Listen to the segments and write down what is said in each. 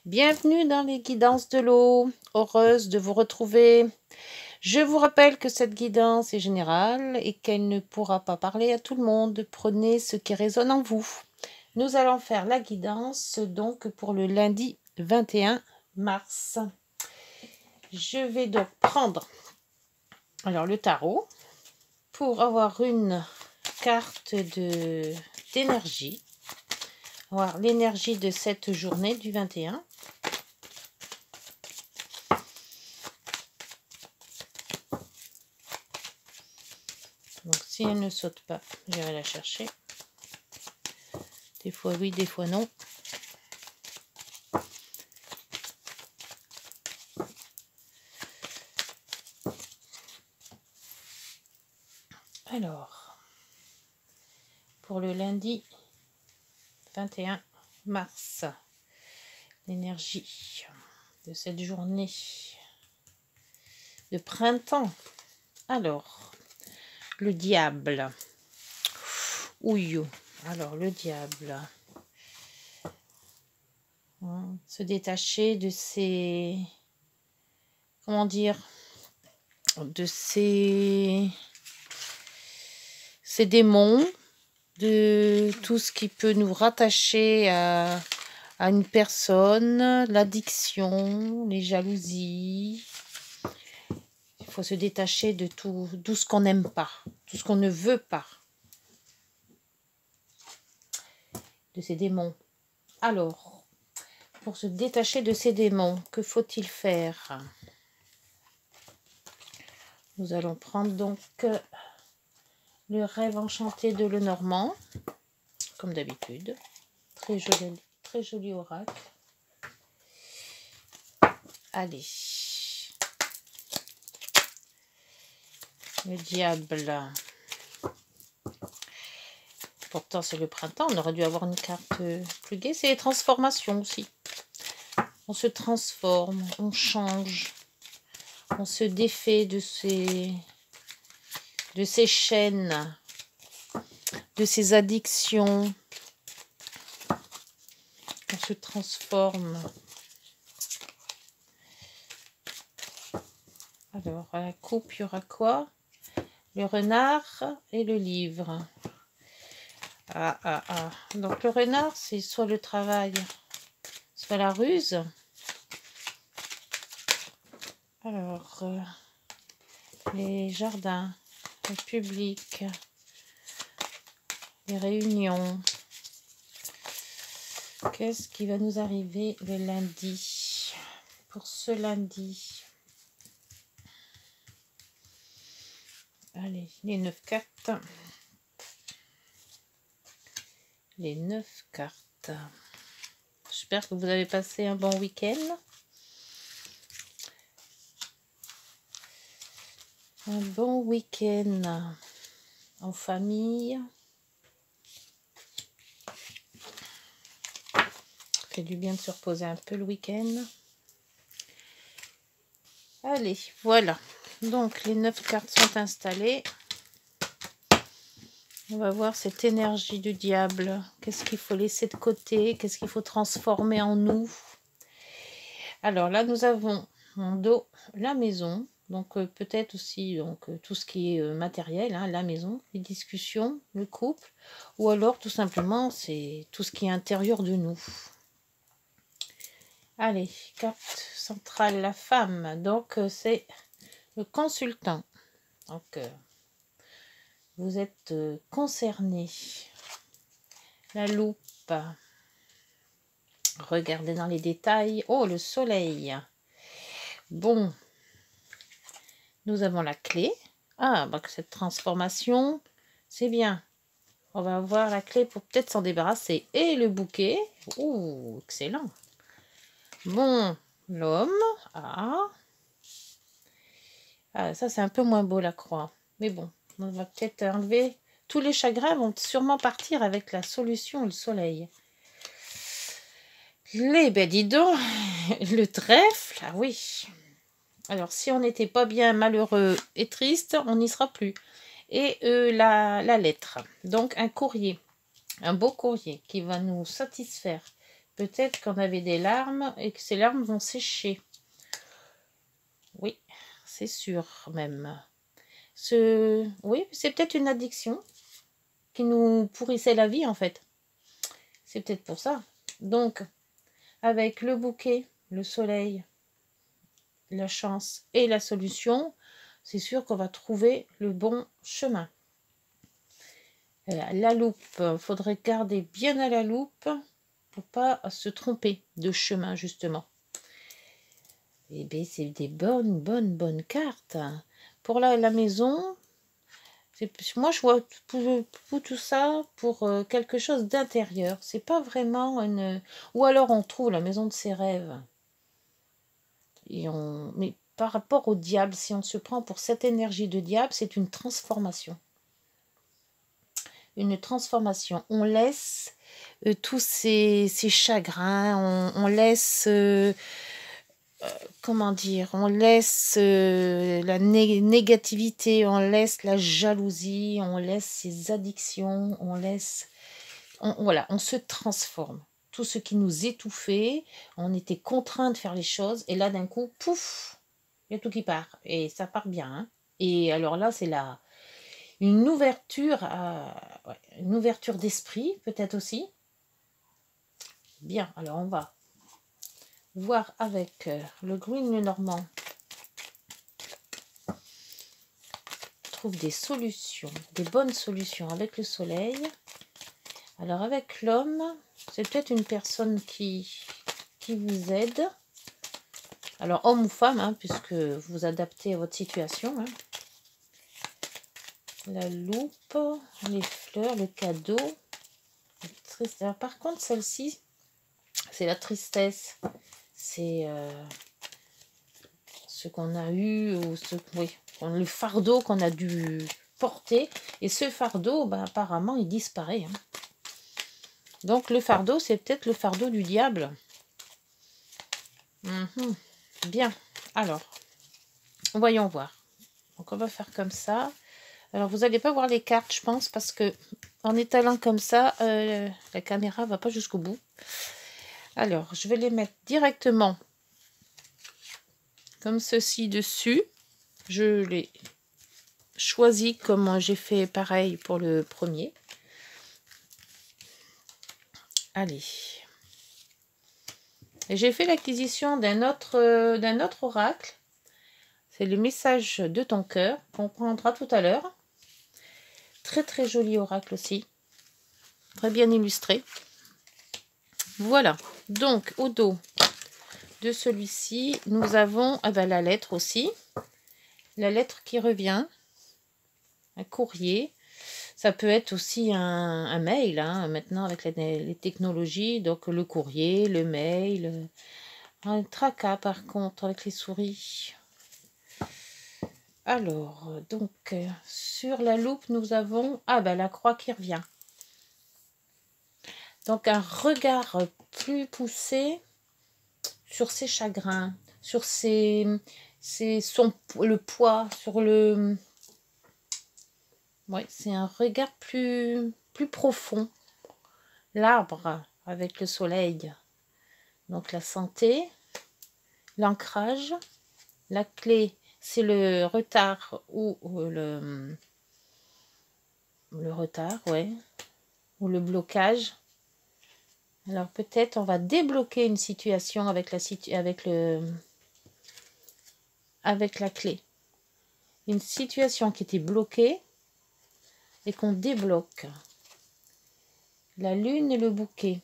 Bienvenue dans les guidances de l'eau, heureuse de vous retrouver. Je vous rappelle que cette guidance est générale et qu'elle ne pourra pas parler à tout le monde. Prenez ce qui résonne en vous. Nous allons faire la guidance donc pour le lundi 21 mars. Je vais donc prendre le tarot pour avoir une carte d'énergie. Voir l'énergie de cette journée du 21. Donc si elle ne saute pas, j'irai la chercher. Des fois oui, des fois non. Alors, pour le lundi 21 mars, l'énergie de cette journée de printemps. Alors, le diable. Ouille. Alors, le diable. Se détacher de ses... Comment dire? De ses démons, de tout ce qui peut nous rattacher à une personne, l'addiction, les jalousies. Il faut se détacher de tout ce qu'on n'aime pas, tout ce qu'on ne veut pas, de ces démons. Alors, pour se détacher de ces démons, que faut-il faire? Nous allons prendre donc le rêve enchanté de Lenormand, comme d'habitude. Très joli oracle. Allez. Le diable. Pourtant, c'est le printemps. On aurait dû avoir une carte plus gaie. C'est les transformations aussi. On se transforme, on change. On se défait de ces chaînes, de ces addictions. On se transforme. Alors, à la coupe, il y aura quoi? Le renard et le livre. Donc, le renard, c'est soit le travail, soit la ruse. Alors, les jardins, le public, les réunions. Qu'est-ce qui va nous arriver le lundi? Pour ce lundi. Allez, les 9 cartes. Les 9 cartes. J'espère que vous avez passé un bon week-end. Un bon week-end en famille. Ça fait du bien de se reposer un peu le week-end. Allez, voilà. Donc, les 9 cartes sont installées. On va voir cette énergie du diable. Qu'est-ce qu'il faut laisser de côté? Qu'est-ce qu'il faut transformer en nous? Alors là, nous avons en dos la maison. Donc peut-être aussi tout ce qui est matériel, hein, la maison, les discussions, le couple. Ou alors tout simplement, c'est tout ce qui est intérieur de nous. Allez, carte centrale, la femme. Donc c'est le consultant. Donc vous êtes concerné. La loupe. Regardez dans les détails. Oh, le soleil. Bon. Nous avons la clé. Ah, bah, cette transformation, c'est bien. On va avoir la clé pour peut-être s'en débarrasser. Et le bouquet. Ouh, excellent. Bon, l'homme. Ah, ça, c'est un peu moins beau, la croix. Mais bon, on va peut-être enlever. Tous les chagrins vont sûrement partir avec la solution et le soleil. Ben dis donc, le trèfle, ah oui. Alors, si on n'était pas bien malheureux et triste, on n'y sera plus. Et la lettre. Donc, un courrier. Un beau courrier qui va nous satisfaire. peut-être qu'on avait des larmes et que ces larmes vont sécher. Oui, c'est sûr même. Oui, c'est peut-être une addiction qui nous pourrissait la vie en fait. C'est peut-être pour ça. Donc, avec le bouquet, le soleil, la chance et la solution, c'est sûr qu'on va trouver le bon chemin. La loupe, il faudrait garder bien à la loupe pour pas se tromper de chemin justement. Et bien c'est des bonnes cartes. Pour la maison, moi je vois tout ça pour quelque chose d'intérieur. C'est pas vraiment une... Ou alors on trouve la maison de ses rêves. Mais par rapport au diable, si on se prend pour cette énergie de diable, c'est une transformation. Une transformation. On laisse tous ces chagrins, on laisse... comment dire, on laisse la négativité, on laisse la jalousie, on laisse ses addictions, voilà, on se transforme. Tout ce qui nous étouffait, on était contraint de faire les choses, et là d'un coup, pouf, il y a tout qui part, et ça part bien. Hein. Et alors là, c'est une ouverture, une ouverture d'esprit, peut-être aussi. Bien, alors on va voir avec le Green Lenormand. Trouve des solutions, des bonnes solutions avec le soleil. Alors avec l'homme, c'est peut-être une personne qui vous aide. Alors homme ou femme, hein, puisque vous vous adaptez à votre situation. Hein. La loupe, les fleurs, le cadeau. Alors, par contre, celle-ci, c'est la tristesse. C'est ce qu'on a eu, ou le fardeau qu'on a dû porter. Et ce fardeau, apparemment, il disparaît. Hein. Donc le fardeau, c'est peut-être le fardeau du diable. Bien. Alors, voyons voir. Donc on va faire comme ça. Alors vous n'allez pas voir les cartes, je pense, parce que en étalant comme ça, la caméra va pas jusqu'au bout. Alors, je vais les mettre directement comme ceci dessus. Je les choisis comme j'ai fait pareil pour le premier. Allez. Et j'ai fait l'acquisition d'un autre oracle. C'est le message de ton cœur qu'on prendra tout à l'heure. Très joli oracle aussi. Très bien illustré. Voilà. Donc au dos de celui-ci, nous avons la lettre aussi. La lettre qui revient. Un courrier. Ça peut être aussi un mail, hein, maintenant avec les technologies. Donc le courrier, le mail. Un tracas par contre avec les souris. Alors, donc, sur la loupe, nous avons la croix qui revient. Donc, un regard plus poussé sur ses chagrins, sur le poids, sur le... Ouais, c'est un regard plus profond. L'arbre avec le soleil. Donc, la santé, l'ancrage, la clé, c'est le retard ou le retard, ouais, ou le blocage. Alors peut-être on va débloquer une situation avec la clé. Une situation qui était bloquée et qu'on débloque. La lune et le bouquet.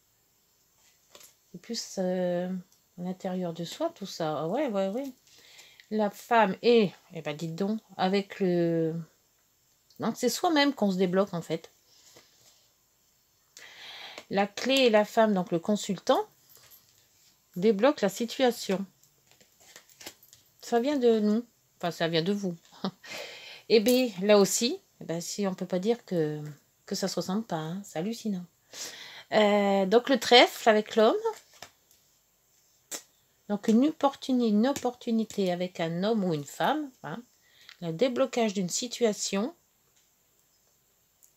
C'est plus à l'intérieur de soi tout ça. Ouais. La femme et dites donc, avec le... Donc c'est soi-même qu'on se débloque en fait. La clé et la femme, donc le consultant, débloque la situation. Ça vient de nous. Enfin, ça vient de vous. Et bien, là aussi, si on ne peut pas dire que ça ne se ressemble pas, hein, c'est hallucinant. Donc, le trèfle avec l'homme. Donc, une opportunité avec un homme ou une femme. Hein, le déblocage d'une situation.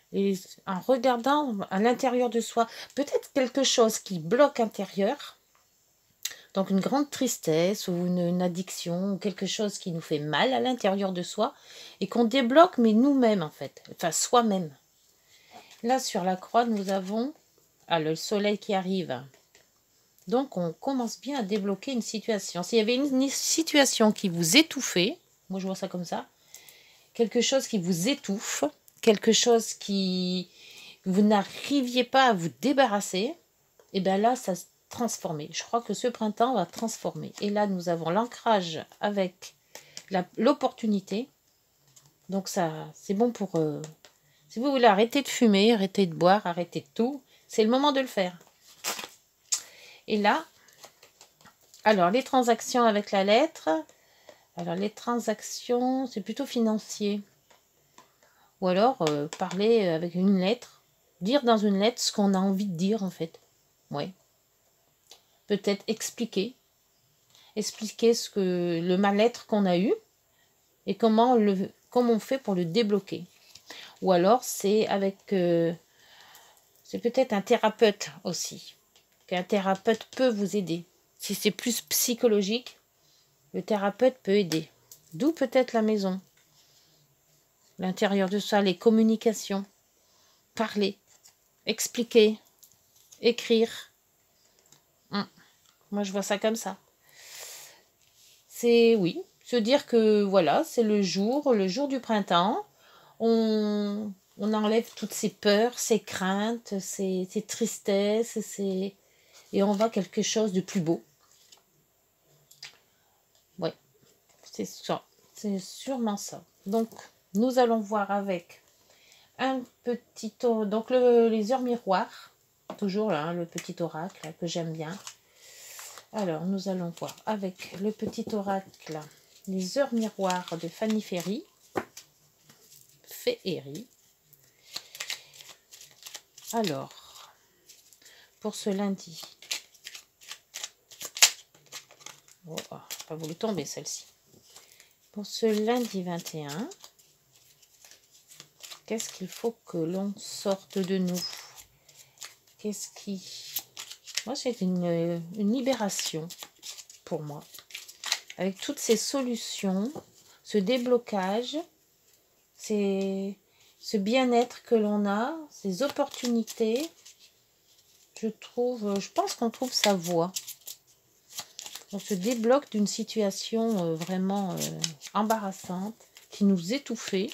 Et en regardant à l'intérieur de soi, peut-être quelque chose qui bloque intérieur, donc une grande tristesse ou une addiction ou quelque chose qui nous fait mal à l'intérieur de soi et qu'on débloque, mais nous-mêmes en fait, enfin soi-même. Là sur la croix, nous avons le soleil qui arrive. Donc on commence bien à débloquer une situation. S'il y avait une situation qui vous étouffait, moi je vois ça comme ça, quelque chose qui vous étouffe, quelque chose qui vous n'arriviez pas à vous débarrasser, et bien là ça se transformer. Je crois que ce printemps va transformer. Et là nous avons l'ancrage avec l'opportunité. Donc ça c'est bon pour... si vous voulez arrêter de fumer, arrêter de boire, arrêter de tout, c'est le moment de le faire. Et là, alors les transactions avec la lettre, alors les transactions c'est plutôt financier. Ou alors parler avec une lettre, dire dans une lettre ce qu'on a envie de dire en fait. Ouais. Peut-être expliquer ce que le mal-être qu'on a eu et comment on fait pour le débloquer. Ou alors c'est avec c'est peut-être un thérapeute aussi. Qu'un thérapeute peut vous aider. Si c'est plus psychologique, le thérapeute peut aider. D'où peut-être la maison. L'intérieur de ça, les communications. Parler, expliquer, écrire. Moi, je vois ça comme ça. C'est, oui, se dire que, voilà, c'est le jour du printemps. On enlève toutes ces peurs, ces craintes, ces tristesses, et on va quelque chose de plus beau. Oui, c'est ça. C'est sûrement ça. Donc, nous allons voir avec un petit... Donc, les heures miroirs. Toujours là, le petit oracle là, que j'aime bien. Alors, nous allons voir avec le petit oracle les heures miroirs de Fanny Ferry. Féerie. Alors, pour ce lundi. Oh, pas voulu tomber celle-ci. Pour ce lundi 21, qu'est-ce qu'il faut que l'on sorte de nous? Qu'est-ce qui... Moi, c'est une libération pour moi. Avec toutes ces solutions, ce déblocage, ce bien-être que l'on a, ces opportunités, je pense qu'on trouve sa voie. On se débloque d'une situation vraiment embarrassante, qui nous étouffait.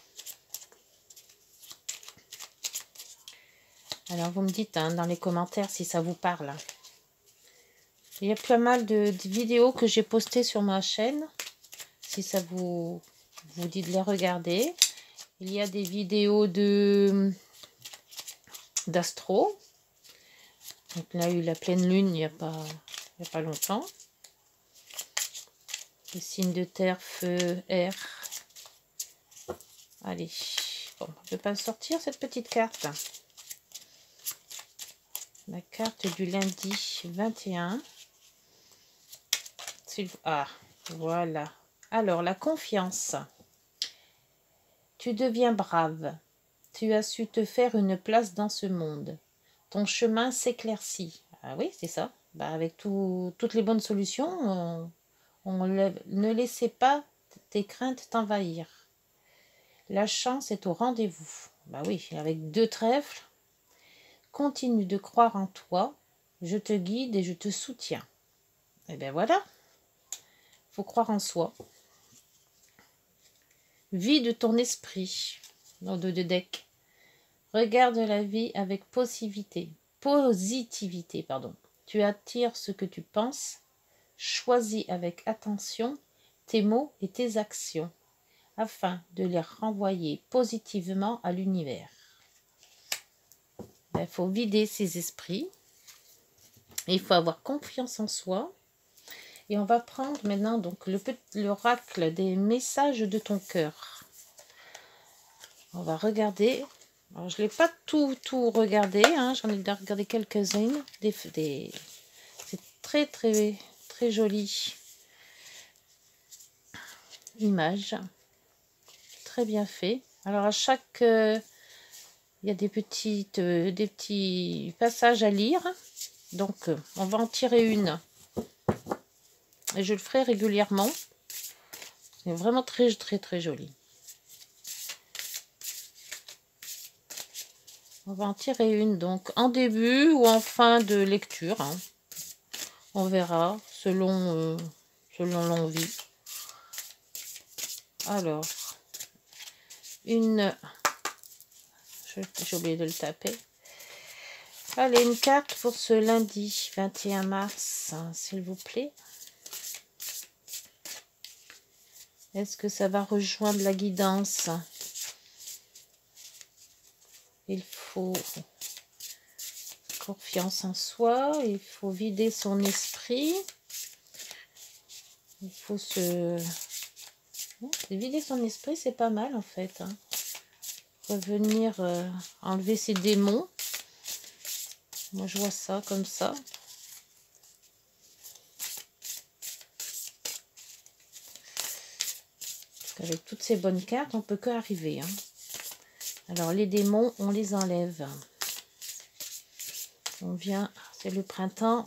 Alors vous me dites dans les commentaires si ça vous parle. Il y a pas mal de vidéos que j'ai postées sur ma chaîne. Si ça vous dit de les regarder. Il y a des vidéos d'astro. Donc là, il y a eu la pleine lune il n'y a pas longtemps. Les signes de terre, feu, air. Allez. Bon, on ne peut pas sortir cette petite carte. La carte du lundi 21. Ah, voilà. Alors, la confiance. Tu deviens brave. Tu as su te faire une place dans ce monde. Ton chemin s'éclaircit. Ah oui, c'est ça. Bah, avec toutes les bonnes solutions, ne laissez pas tes craintes t'envahir. La chance est au rendez-vous. Bah oui, avec 2 trèfles. Continue de croire en toi. Je te guide et je te soutiens. Et bien voilà. Faut croire en soi. Vide ton esprit. Dans 2 decks. Regarde la vie avec positivité. Tu attires ce que tu penses. Choisis avec attention tes mots et tes actions afin de les renvoyer positivement à l'univers. Il faut vider ses esprits. Et il faut avoir confiance en soi. Et on va prendre maintenant donc l'oracle des messages de ton cœur. On va regarder. Alors, je ne l'ai pas tout regardé. J'en ai regardé quelques-unes. C'est très, très, très joli. Image. Très bien fait. Alors, à chaque Il y a des petits passages à lire. Donc, on va en tirer une. Et je le ferai régulièrement. C'est vraiment très, très, très joli. On va en tirer une, donc, en début ou en fin de lecture. Hein. On verra, selon l'envie. Alors, j'ai oublié de le taper. Allez, une carte pour ce lundi 21 mars, hein, s'il vous plaît. Est-ce que ça va rejoindre la guidance? Il faut confiance en soi, il faut vider son esprit. Il faut vider son esprit, c'est pas mal en fait. Hein. Revenir enlever ses démons. Moi je vois ça comme ça. Parce qu'avec toutes ces bonnes cartes, on peut que arriver. Hein. Alors les démons, on les enlève. On vient, c'est le printemps.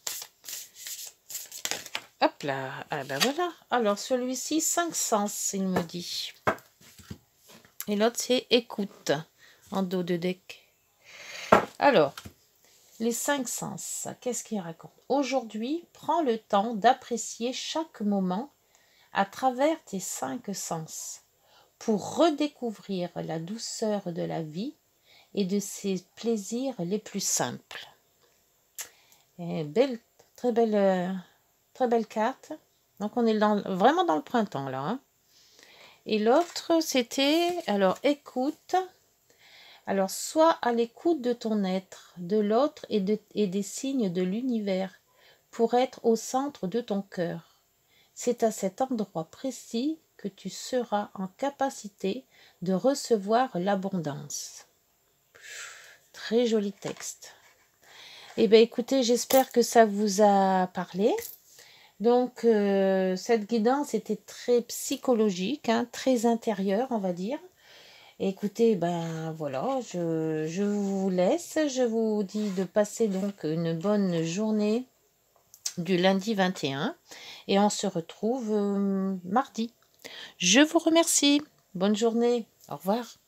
Hop là, ah ben voilà. Alors celui-ci, 5 sens, il me dit. Et l'autre, c'est écoute, en dos de deck. Alors, les 5 sens, qu'est-ce qu'il raconte? Aujourd'hui, prends le temps d'apprécier chaque moment à travers tes 5 sens pour redécouvrir la douceur de la vie et de ses plaisirs les plus simples. Et très belle carte. Donc on est vraiment dans le printemps là. Hein. Et l'autre c'était, alors écoute. Alors sois à l'écoute de ton être, de l'autre et des signes de l'univers pour être au centre de ton cœur. C'est à cet endroit précis que tu seras en capacité de recevoir l'abondance. Très joli texte. Eh bien, écoutez, j'espère que ça vous a parlé. Donc, cette guidance était très psychologique, hein, très intérieure, on va dire. Et écoutez, ben voilà, je vous laisse. Je vous dis de passer donc une bonne journée du lundi 21 et on se retrouve mardi. Je vous remercie. Bonne journée. Au revoir.